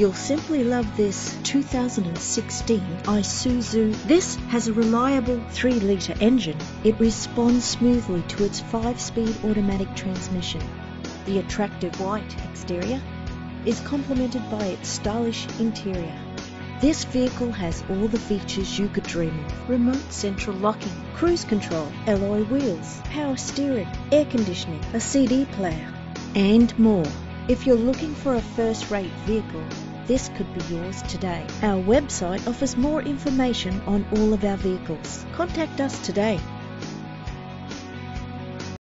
You'll simply love this 2016 Isuzu. This has a reliable 3-litre engine. It responds smoothly to its 5-speed automatic transmission. The attractive white exterior is complemented by its stylish interior. This vehicle has all the features you could dream of: remote central locking, cruise control, alloy wheels, power steering, air conditioning, a CD player, and more. If you're looking for a first-rate vehicle, this could be yours today. Our website offers more information on all of our vehicles. Contact us today.